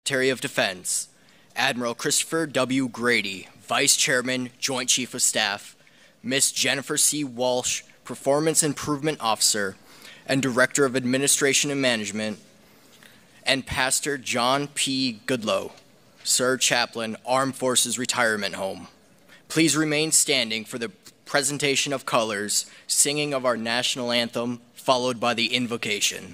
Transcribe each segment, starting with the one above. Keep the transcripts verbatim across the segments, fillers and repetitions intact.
Secretary of Defense, Admiral Christopher W. Grady, Vice Chairman, Joint Chief of Staff, Miss Jennifer C. Walsh, Performance Improvement Officer and Director of Administration and Management, and Pastor John P. Goodlow, Sir Chaplain, Armed Forces Retirement Home. Please remain standing for the presentation of colors, singing of our national anthem, followed by the invocation.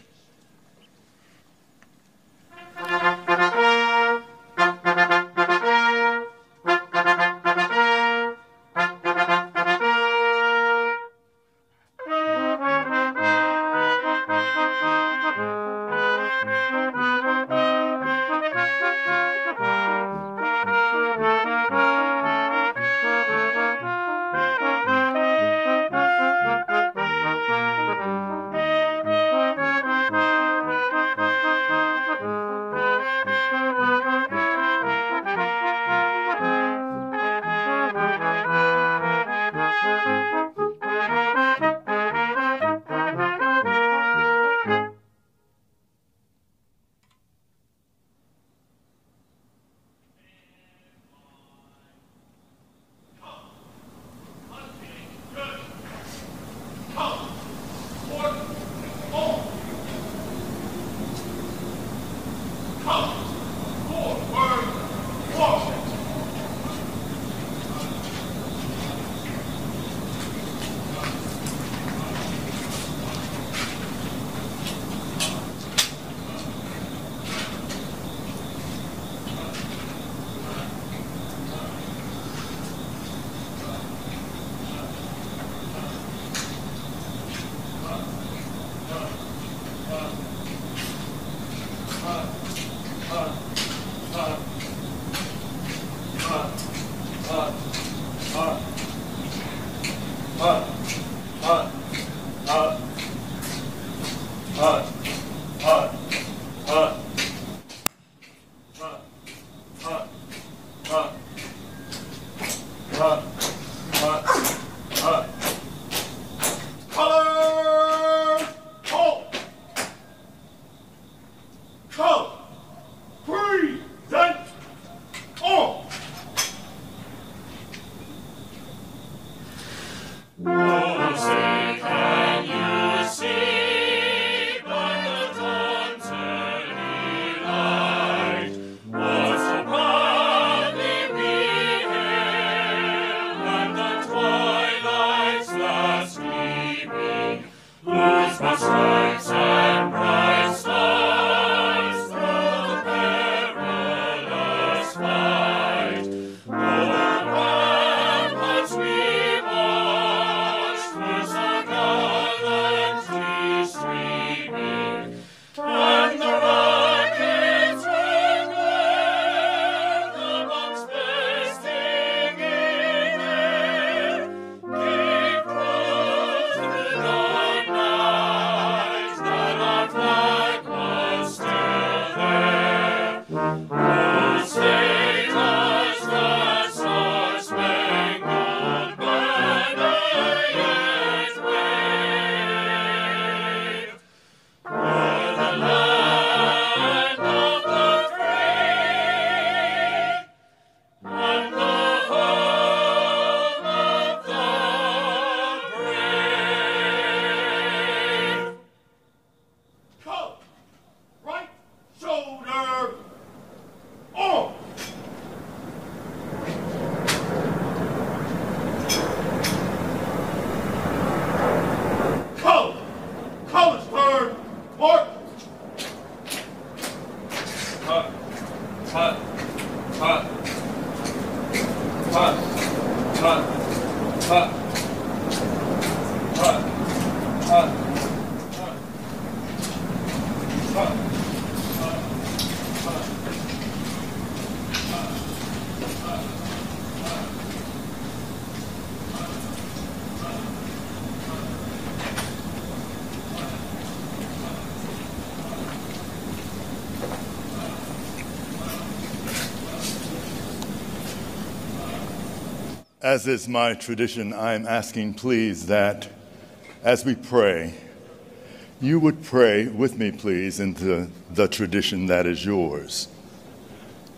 As is my tradition, I am asking, please, that as we pray, you would pray with me, please, into the tradition that is yours.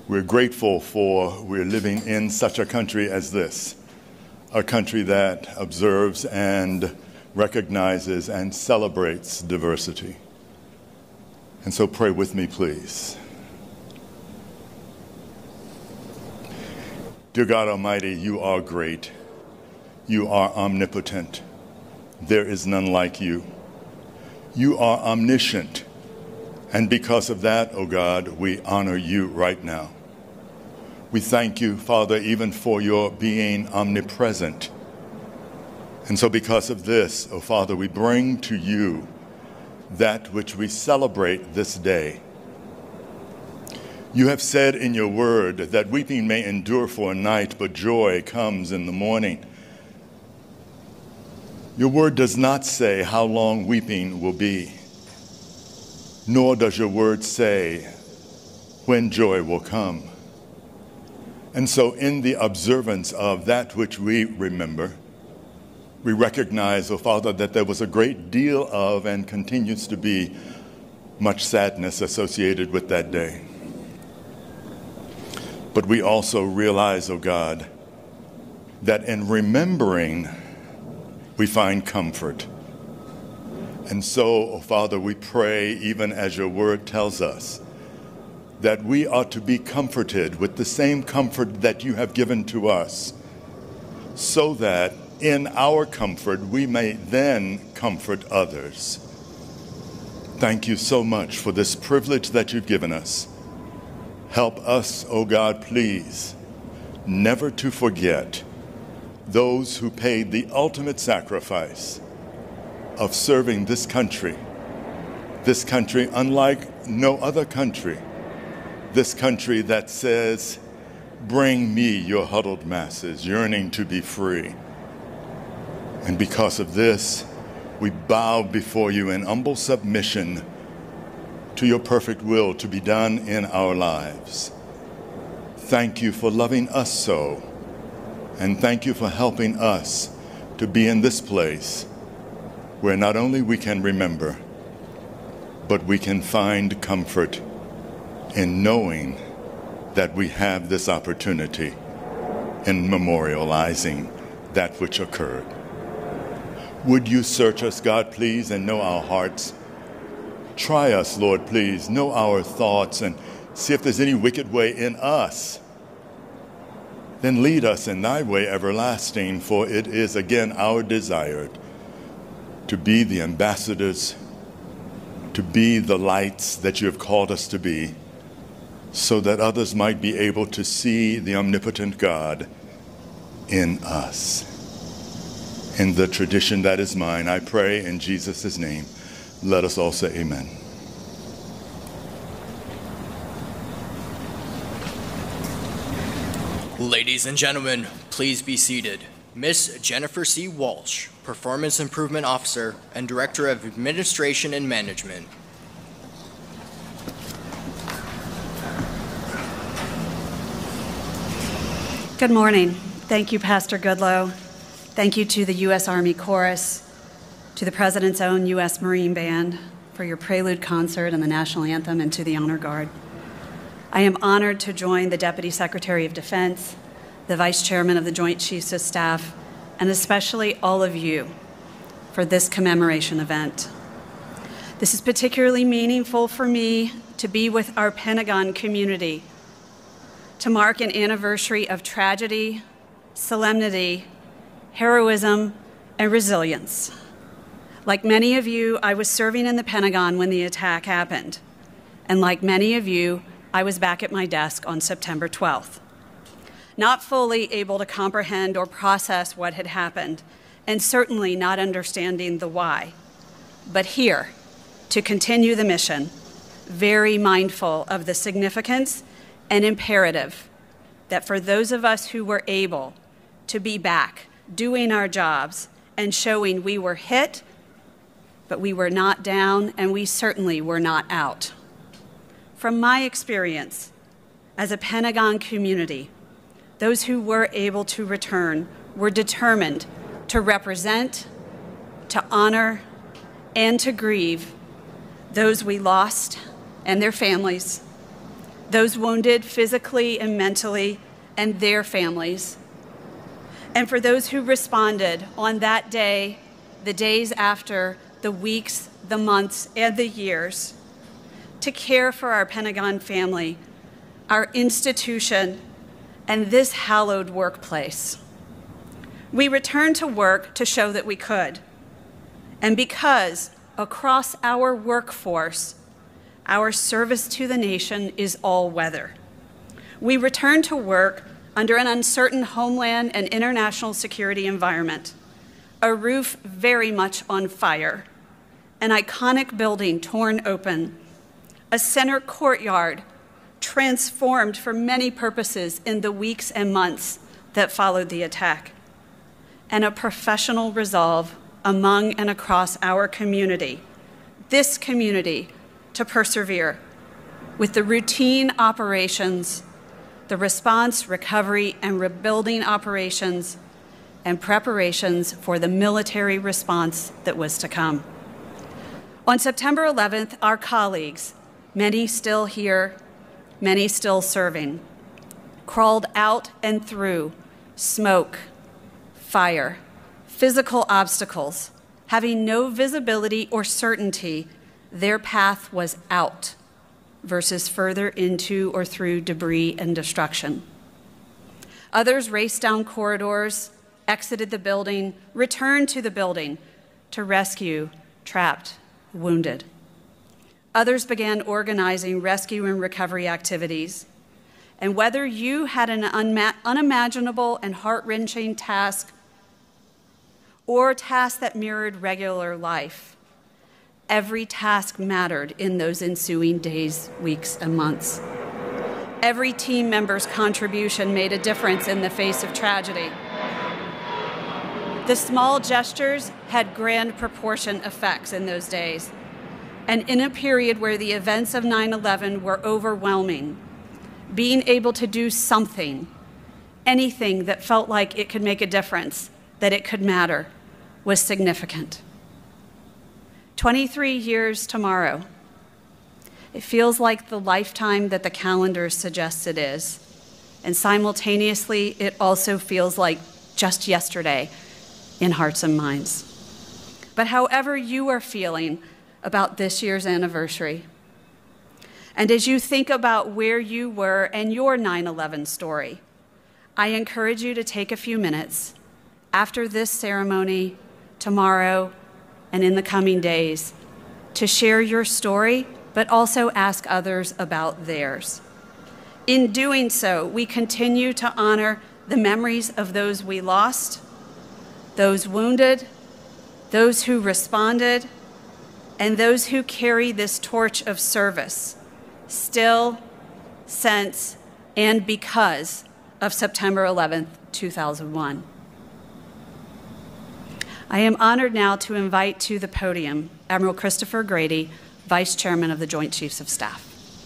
We're grateful for we're living in such a country as this, a country that observes and recognizes and celebrates diversity. And so pray with me, please. Dear God Almighty, you are great. You are omnipotent. There is none like you. You are omniscient. And because of that, O God, we honor you right now. We thank you, Father, even for your being omnipresent. And so because of this, O Father, we bring to you that which we celebrate this day. You have said in your word that weeping may endure for a night, but joy comes in the morning. Your word does not say how long weeping will be, nor does your word say when joy will come. And so in the observance of that which we remember, we recognize, O Father, that there was a great deal of and continues to be much sadness associated with that day. But we also realize, O God, that in remembering, we find comfort. And so, O Father, we pray, even as your word tells us, that we ought to be comforted with the same comfort that you have given to us, so that in our comfort we may then comfort others. Thank you so much for this privilege that you've given us. Help us, O God, please, never to forget those who paid the ultimate sacrifice of serving this country, this country unlike no other country, this country that says, bring me your huddled masses, yearning to be free. And because of this, we bow before you in humble submission to your perfect will to be done in our lives. Thank you for loving us so, and thank you for helping us to be in this place where not only we can remember, but we can find comfort in knowing that we have this opportunity in memorializing that which occurred. Would you search us, God, please, and know our hearts? Try us, Lord, please. Know our thoughts and see if there's any wicked way in us. Then lead us in thy way everlasting, for it is again our desire to be the ambassadors, to be the lights that you have called us to be, so that others might be able to see the omnipotent God in us. In the tradition that is mine, I pray in Jesus' name. Let us all say amen. Ladies and gentlemen, please be seated. Miss Jennifer C. Walsh, Performance Improvement Officer and Director of Administration and Management. Good morning. Thank you, Pastor Goodlow. Thank you to the U S Army Chorus, to the President's own U S Marine Band for your prelude concert and the national anthem, and to the Honor Guard. I am honored to join the Deputy Secretary of Defense, the Vice Chairman of the Joint Chiefs of Staff, and especially all of you for this commemoration event. This is particularly meaningful for me to be with our Pentagon community, to mark an anniversary of tragedy, solemnity, heroism, and resilience. Like many of you, I was serving in the Pentagon when the attack happened. And like many of you, I was back at my desk on September twelfth. Not fully able to comprehend or process what had happened, and certainly not understanding the why. But here, to continue the mission, very mindful of the significance and imperative that for those of us who were able to be back, doing our jobs and showing we were hit, but we were not down, and we certainly were not out. From my experience as a Pentagon community, those who were able to return were determined to represent, to honor, and to grieve those we lost and their families, those wounded physically and mentally, and their families, and for those who responded on that day, the days after, the weeks, the months, and the years, to care for our Pentagon family, our institution, and this hallowed workplace. We returned to work to show that we could. And because across our workforce, our service to the nation is all weather. We returned to work under an uncertain homeland and international security environment, a roof very much on fire, an iconic building torn open, a center courtyard transformed for many purposes in the weeks and months that followed the attack, and a professional resolve among and across our community, this community, to persevere with the routine operations, the response, recovery, and rebuilding operations, and preparations for the military response that was to come. On September eleventh, our colleagues, many still here, many still serving, crawled out and through smoke, fire, physical obstacles, having no visibility or certainty. Their path was out versus further into or through debris and destruction. Others raced down corridors, exited the building, returned to the building to rescue trapped, wounded. Others began organizing rescue and recovery activities. And whether you had an unma- unimaginable and heart-wrenching task or a task that mirrored regular life, every task mattered in those ensuing days, weeks, and months. Every team member's contribution made a difference in the face of tragedy. The small gestures had grand proportion effects in those days. And in a period where the events of nine eleven were overwhelming, being able to do something, anything that felt like it could make a difference, that it could matter, was significant. twenty-three years tomorrow. It feels like the lifetime that the calendar suggests it is. And simultaneously, it also feels like just yesterday in hearts and minds. But however you are feeling about this year's anniversary, and as you think about where you were and your nine eleven story, I encourage you to take a few minutes after this ceremony, tomorrow, and in the coming days, to share your story, but also ask others about theirs. In doing so, we continue to honor the memories of those we lost, those wounded, those who responded, and those who carry this torch of service, still, since, and because of September eleventh, two thousand one. I am honored now to invite to the podium Admiral Christopher Grady, Vice Chairman of the Joint Chiefs of Staff.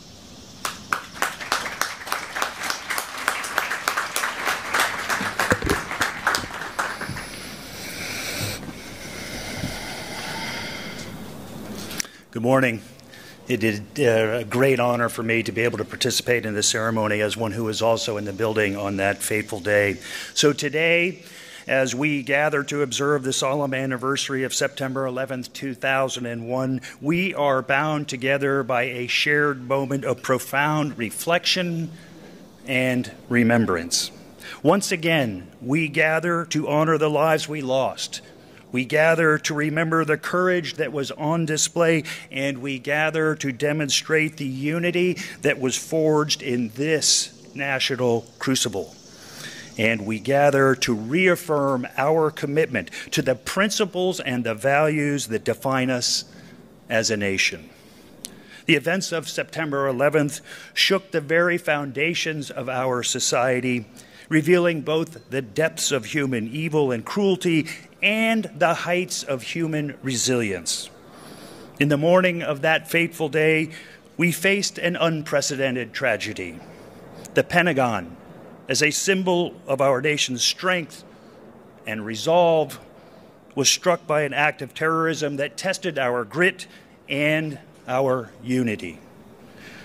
Good morning. It is uh, a great honor for me to be able to participate in this ceremony as one who was also in the building on that fateful day. So today, as we gather to observe the solemn anniversary of September eleventh, two thousand one, we are bound together by a shared moment of profound reflection and remembrance. Once again, we gather to honor the lives we lost. We gather to remember the courage that was on display, and we gather to demonstrate the unity that was forged in this national crucible. And we gather to reaffirm our commitment to the principles and the values that define us as a nation. The events of September eleventh shook the very foundations of our society, revealing both the depths of human evil and cruelty and the heights of human resilience. In the morning of that fateful day, we faced an unprecedented tragedy. The Pentagon, as a symbol of our nation's strength and resolve, was struck by an act of terrorism that tested our grit and our unity.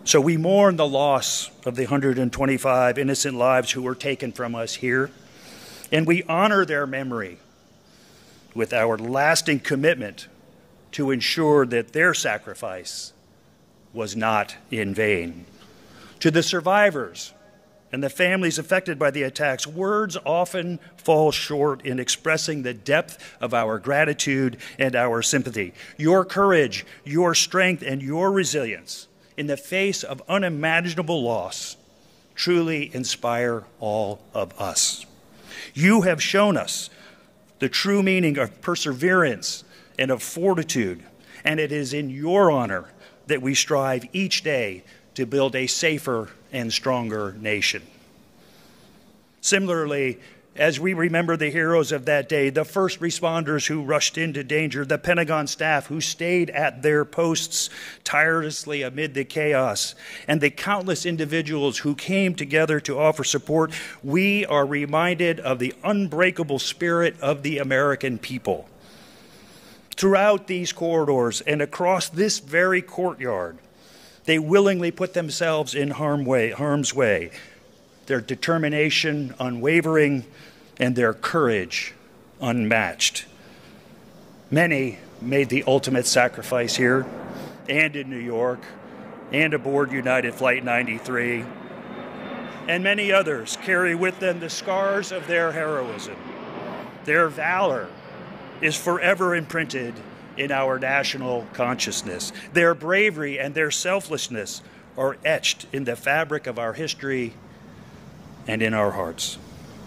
So we mourn the loss of the one hundred twenty-five innocent lives who were taken from us here, and we honor their memory with our lasting commitment to ensure that their sacrifice was not in vain. To the survivors and the families affected by the attacks, words often fall short in expressing the depth of our gratitude and our sympathy. Your courage, your strength, and your resilience in the face of unimaginable loss truly inspire all of us. You have shown us the true meaning of perseverance and of fortitude, and it is in your honor that we strive each day to build a safer and stronger nation. Similarly, as we remember the heroes of that day, the first responders who rushed into danger, the Pentagon staff who stayed at their posts tirelessly amid the chaos, and the countless individuals who came together to offer support, we are reminded of the unbreakable spirit of the American people. Throughout these corridors and across this very courtyard, they willingly put themselves in harm way, harm's way, their determination unwavering, and their courage unmatched. Many made the ultimate sacrifice here and in New York and aboard United Flight ninety-three, and many others carry with them the scars of their heroism. Their valor is forever imprinted in our national consciousness. Their bravery and their selflessness are etched in the fabric of our history and in our hearts.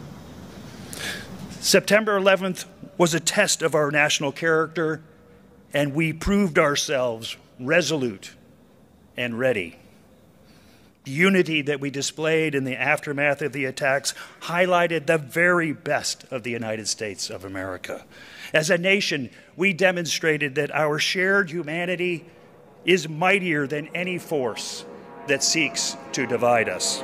September eleventh was a test of our national character, and we proved ourselves resolute and ready. The unity that we displayed in the aftermath of the attacks highlighted the very best of the United States of America. As a nation, we demonstrated that our shared humanity is mightier than any force that seeks to divide us.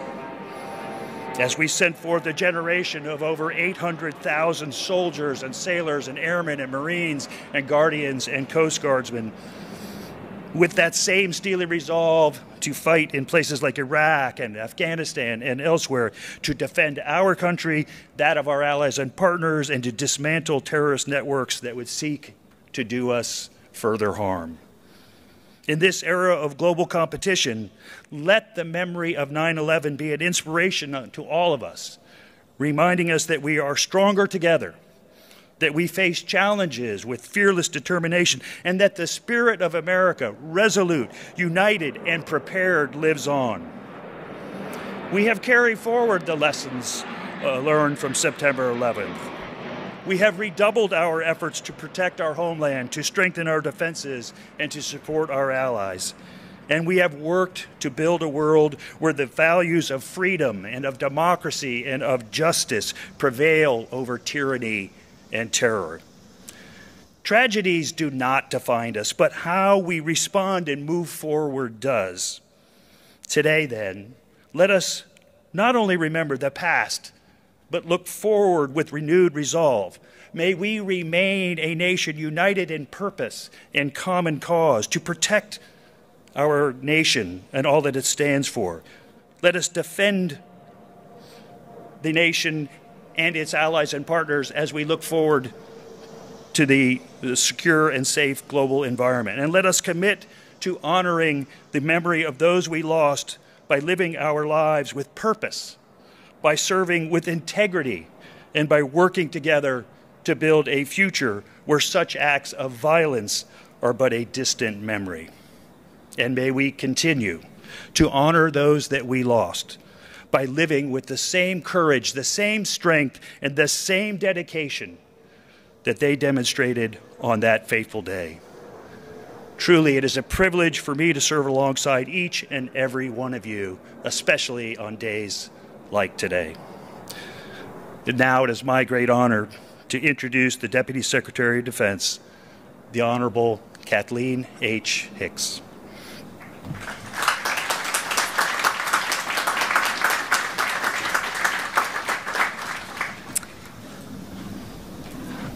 As we sent forth a generation of over eight hundred thousand soldiers and sailors and airmen and Marines and Guardians and Coast Guardsmen, with that same steely resolve to fight in places like Iraq and Afghanistan and elsewhere, to defend our country, that of our allies and partners, and to dismantle terrorist networks that would seek to do us further harm. In this era of global competition, let the memory of nine eleven be an inspiration to all of us, reminding us that we are stronger together, that we face challenges with fearless determination, and that the spirit of America, resolute, united, and prepared, lives on. We have carried forward the lessons uh, learned from September eleventh. We have redoubled our efforts to protect our homeland, to strengthen our defenses, and to support our allies. And we have worked to build a world where the values of freedom and of democracy and of justice prevail over tyranny and terror. Tragedies do not define us, but how we respond and move forward does. Today, then, let us not only remember the past, but look forward with renewed resolve. May we remain a nation united in purpose and common cause to protect our nation and all that it stands for. Let us defend the nation and its allies and partners as we look forward to the, the secure and safe global environment. And let us commit to honoring the memory of those we lost by living our lives with purpose, by serving with integrity, and by working together to build a future where such acts of violence are but a distant memory. And may we continue to honor those that we lost by living with the same courage, the same strength, and the same dedication that they demonstrated on that fateful day. Truly, it is a privilege for me to serve alongside each and every one of you, especially on days like today. And now it is my great honor to introduce the Deputy Secretary of Defense, the Honorable Kathleen H. Hicks.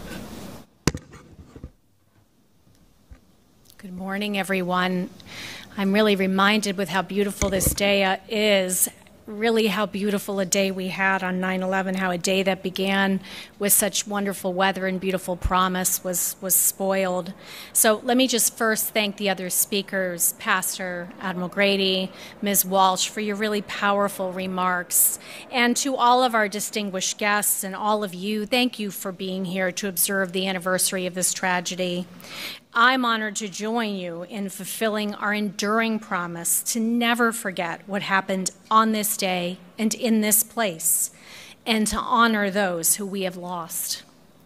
Good morning, everyone. I'm really reminded with how beautiful this day uh, is, really how beautiful a day we had on nine eleven, how a day that began with such wonderful weather and beautiful promise was, was spoiled. So let me just first thank the other speakers, Pastor Admiral Grady, Miz Walsh, for your really powerful remarks. And to all of our distinguished guests and all of you, thank you for being here to observe the anniversary of this tragedy. I'm honored to join you in fulfilling our enduring promise to never forget what happened on this day and in this place, and to honor those who we have lost.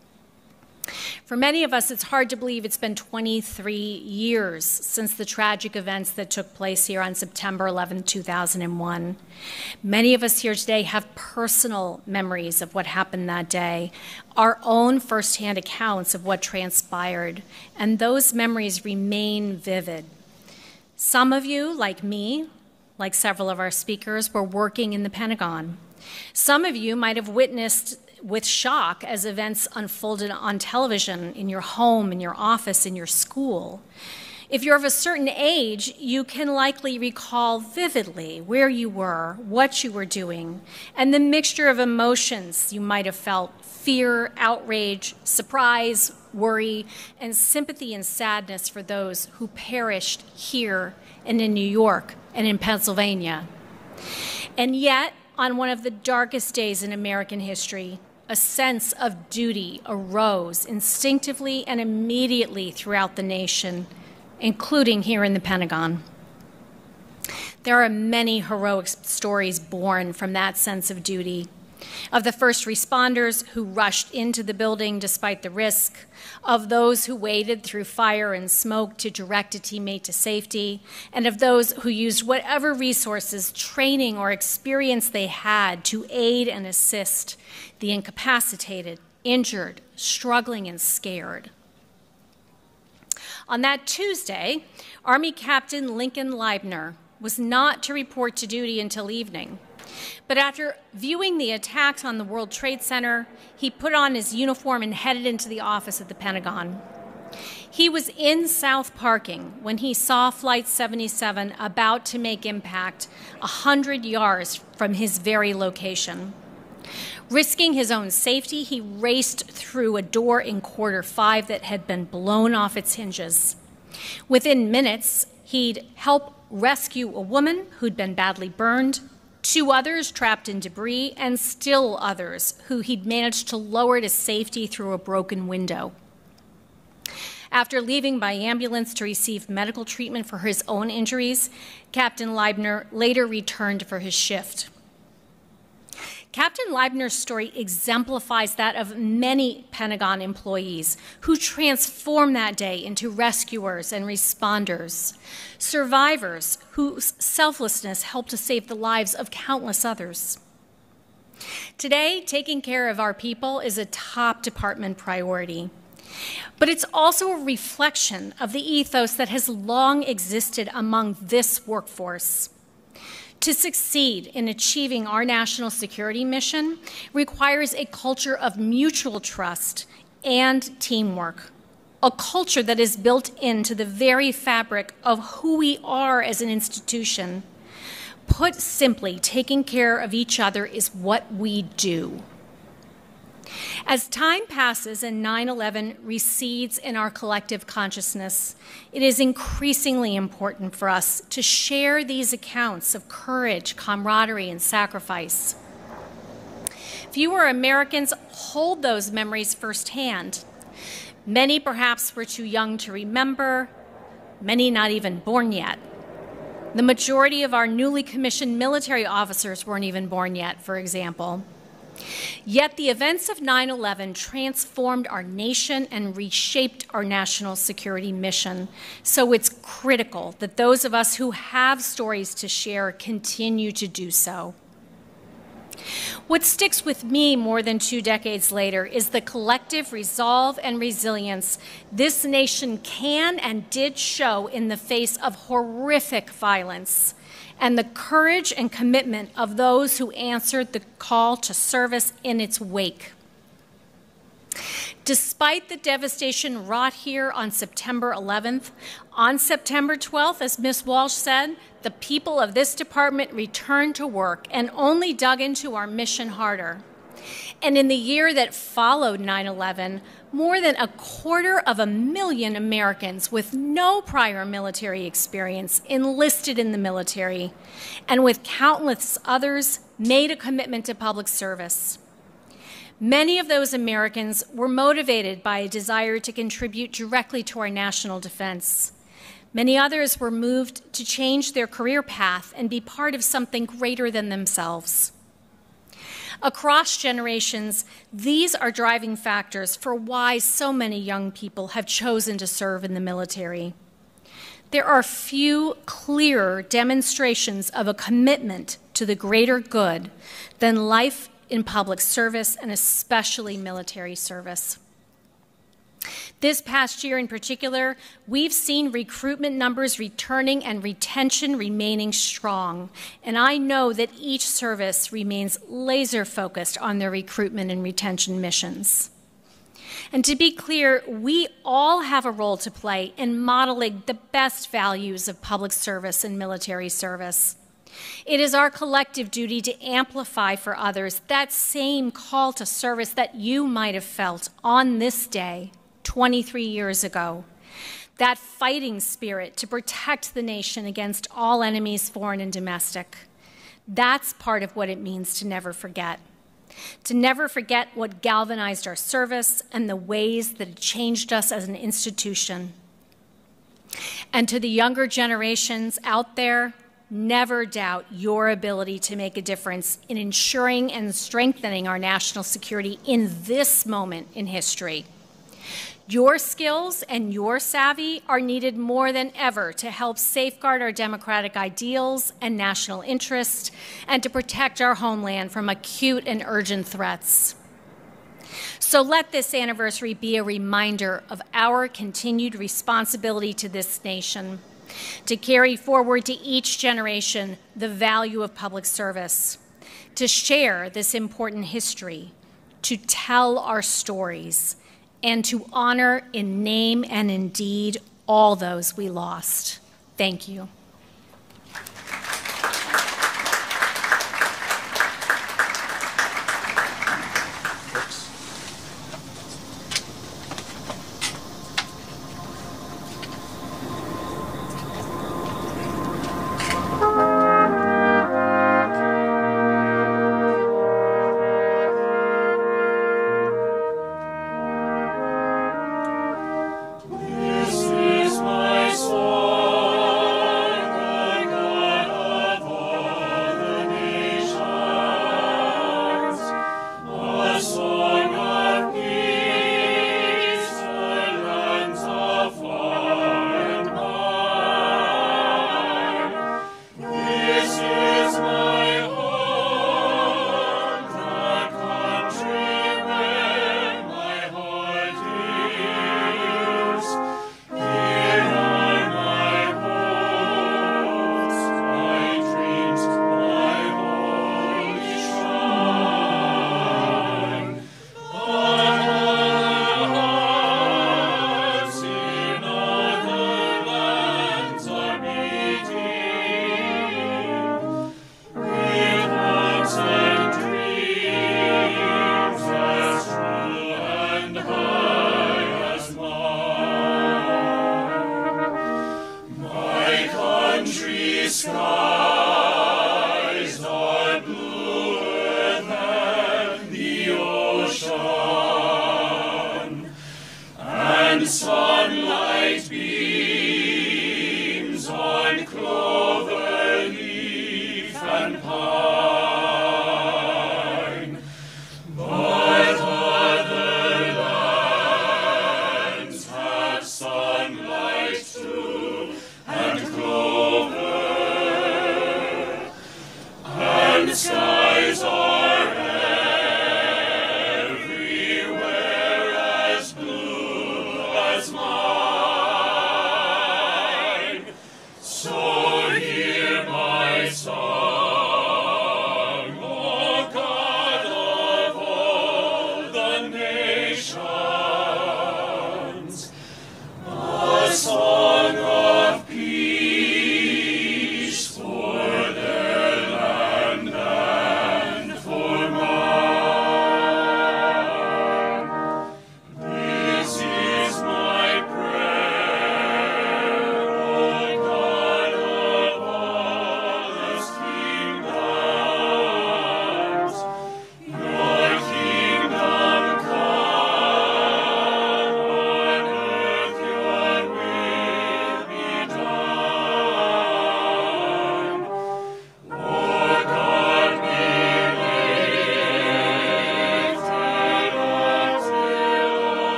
For many of us, it's hard to believe it's been twenty-three years since the tragic events that took place here on September eleventh, two thousand one. Many of us here today have personal memories of what happened that day, our own firsthand accounts of what transpired, and those memories remain vivid. Some of you, like me, like several of our speakers, were working in the Pentagon. Some of you might have witnessed with shock as events unfolded on television, in your home, in your office, in your school. If you're of a certain age, you can likely recall vividly where you were, what you were doing, and the mixture of emotions you might have felt: fear, outrage, surprise, worry, and sympathy and sadness for those who perished here and in New York and in Pennsylvania. And yet, on one of the darkest days in American history, a sense of duty arose instinctively and immediately throughout the nation, including here in the Pentagon. There are many heroic stories born from that sense of duty, of the first responders who rushed into the building despite the risk, of those who waded through fire and smoke to direct a teammate to safety, and of those who used whatever resources, training, or experience they had to aid and assist the incapacitated, injured, struggling, and scared. On that Tuesday, Army Captain Lincoln Leibner was not to report to duty until evening. But after viewing the attacks on the World Trade Center, he put on his uniform and headed into the office at the Pentagon. He was in South Parking when he saw Flight seventy-seven about to make impact one hundred yards from his very location. Risking his own safety, he raced through a door in quarter five that had been blown off its hinges. Within minutes, he'd help rescue a woman who'd been badly burned, two others trapped in debris, and still others who he'd managed to lower to safety through a broken window. After leaving by ambulance to receive medical treatment for his own injuries, Captain Leibner later returned for his shift. Captain Leibner's story exemplifies that of many Pentagon employees who transformed that day into rescuers and responders, survivors whose selflessness helped to save the lives of countless others. Today, taking care of our people is a top department priority, but it's also a reflection of the ethos that has long existed among this workforce. To succeed in achieving our national security mission requires a culture of mutual trust and teamwork, a culture that is built into the very fabric of who we are as an institution. Put simply, taking care of each other is what we do. As time passes and nine eleven recedes in our collective consciousness, it is increasingly important for us to share these accounts of courage, camaraderie, and sacrifice. Fewer Americans hold those memories firsthand. Many perhaps were too young to remember, many not even born yet. The majority of our newly commissioned military officers weren't even born yet, for example. Yet the events of nine eleven transformed our nation and reshaped our national security mission. So it's critical that those of us who have stories to share continue to do so. What sticks with me more than two decades later is the collective resolve and resilience this nation can and did show in the face of horrific violence, and the courage and commitment of those who answered the call to service in its wake. Despite the devastation wrought here on September eleventh, on September twelfth, as Miz Walsh said, the people of this department returned to work and only dug into our mission harder. And in the year that followed nine eleven, more than a quarter of a million Americans with no prior military experience enlisted in the military, and with countless others made a commitment to public service. Many of those Americans were motivated by a desire to contribute directly to our national defense. Many others were moved to change their career path and be part of something greater than themselves. Across generations, these are driving factors for why so many young people have chosen to serve in the military. There are few clearer demonstrations of a commitment to the greater good than life in public service, and especially military service. This past year in particular, we've seen recruitment numbers returning and retention remaining strong, and I know that each service remains laser-focused on their recruitment and retention missions. And to be clear, we all have a role to play in modeling the best values of public service and military service. It is our collective duty to amplify for others that same call to service that you might have felt on this day twenty-three years ago. That fighting spirit to protect the nation against all enemies, foreign and domestic. That's part of what it means to never forget. To never forget what galvanized our service and the ways that it changed us as an institution. And to the younger generations out there, never doubt your ability to make a difference in ensuring and strengthening our national security in this moment in history. Your skills and your savvy are needed more than ever to help safeguard our democratic ideals and national interest and to protect our homeland from acute and urgent threats. So let this anniversary be a reminder of our continued responsibility to this nation, to carry forward to each generation the value of public service, to share this important history, to tell our stories, and to honor in name and in deed all those we lost. Thank you. This is my song. This is my song.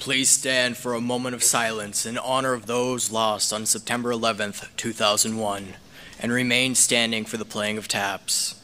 Please stand for a moment of silence in honor of those lost on September eleventh, two thousand one, and remain standing for the playing of taps.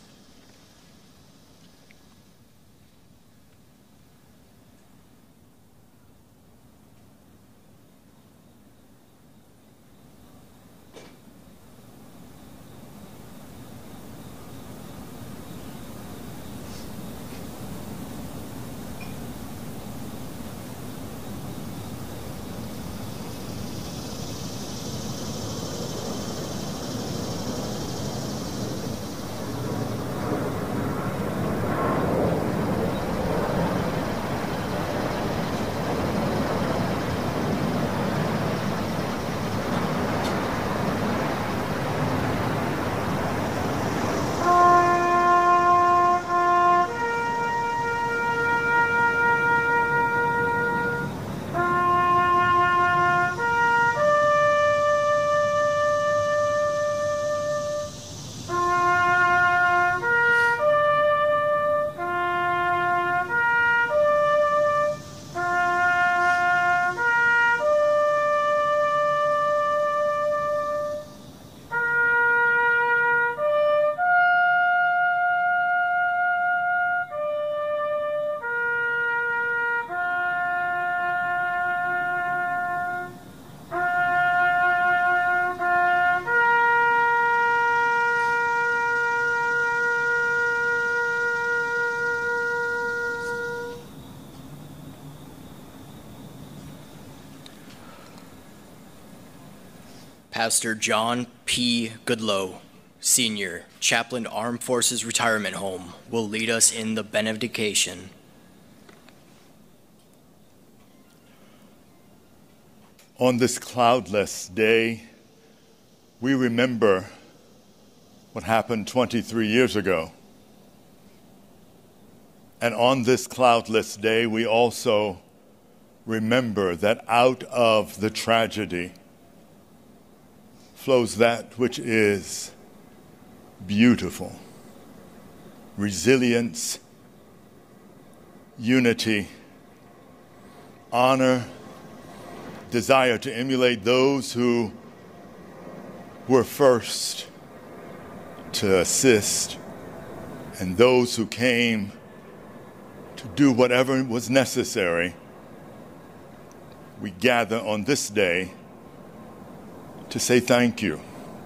Pastor John P. Goodlow, Senior, Chaplain, Armed Forces Retirement Home, will lead us in the benediction. On this cloudless day, we remember what happened twenty-three years ago. And on this cloudless day, we also remember that out of the tragedy flows that which is beautiful: resilience, unity, honor, desire to emulate those who were first to assist, and those who came to do whatever was necessary. We gather on this day to say thank you.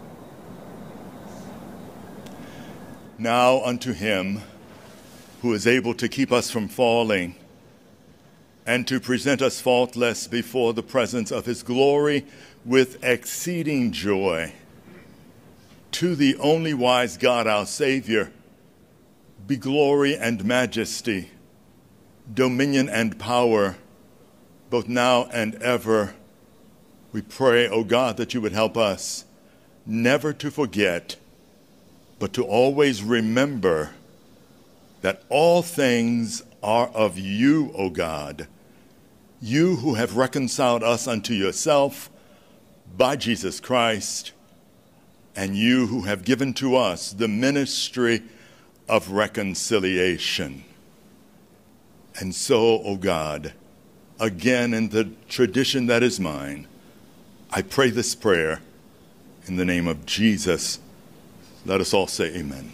Now unto him who is able to keep us from falling and to present us faultless before the presence of his glory with exceeding joy, to the only wise God, our Savior, be glory and majesty, dominion and power, both now and ever. We pray, O God, that you would help us never to forget, but to always remember that all things are of you, O God, you who have reconciled us unto yourself by Jesus Christ, and you who have given to us the ministry of reconciliation. And so, O God, again in the tradition that is mine, I pray this prayer in the name of Jesus. Let us all say amen.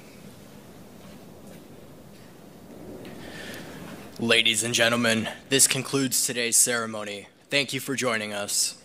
Ladies and gentlemen, this concludes today's ceremony. Thank you for joining us.